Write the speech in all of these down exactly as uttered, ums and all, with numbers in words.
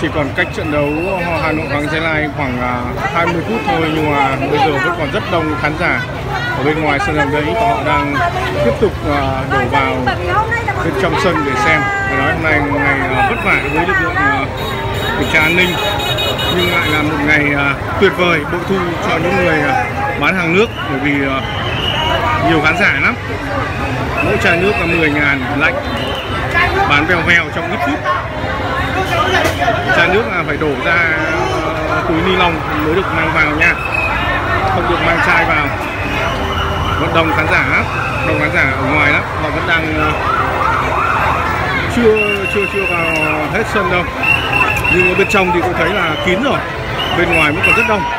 chỉ còn cách trận đấu Hà Nội Hoàng Gia Lai khoảng hai mươi phút thôi, nhưng mà bây giờ vẫn còn rất đông khán giả ở bên ngoài sân vận động, họ đang tiếp tục đổ vào bên trong sân để xem. Phải nói hôm nay ngày vất vả với lực lượng kiểm tra an ninh, nhưng lại là một ngày tuyệt vời, bội thu cho những người bán hàng nước, bởi vì nhiều khán giả lắm. Mỗi chai nước là mười ngàn lạnh, bán vèo vèo trong ít phút. Chai nước là phải đổ ra túi ni lông mới được mang vào nha, không được mang chai vào. Vẫn đông khán giả lắm, đông khán giả ở ngoài lắm, họ vẫn đang chưa chưa chưa vào hết sân đâu, nhưng ở bên trong thì tôi thấy là kín rồi, bên ngoài vẫn còn rất đông.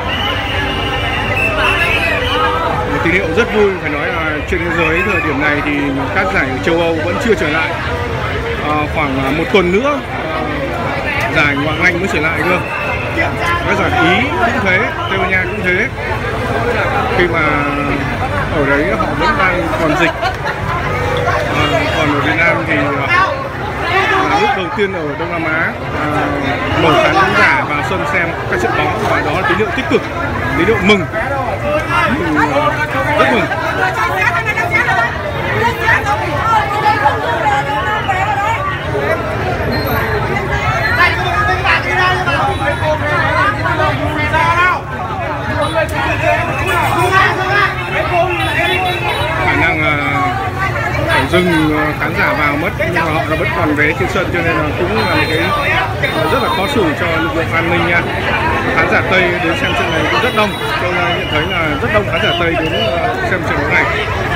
Một tín hiệu rất vui, phải nói là trên thế giới thời điểm này thì các giải ở châu Âu vẫn chưa trở lại. À, khoảng một tuần nữa giải Ngoại hạng Anh mới trở lại cơ. Các giải Ý cũng thế, Tây Ban Nha cũng thế. Khi mà ở đấy họ vẫn đang còn dịch. À, còn ở Việt Nam thì là lúc đầu tiên ở Đông Nam Á à, mời khán giả vào sân xem các trận bóng, và đó là tín hiệu tích cực, tín hiệu mừng, mừng rất mừng. Khả năng phải dừng khán giả vào mất, nhưng mà họ là vẫn còn vé trên sân, cho nên là cũng là một cái rất là khó xử cho lực lượng an ninh nha. Khán giả Tây đến xem trận này cũng rất đông, tôi nhận thấy là rất đông khán giả Tây đến xem trận đấu này.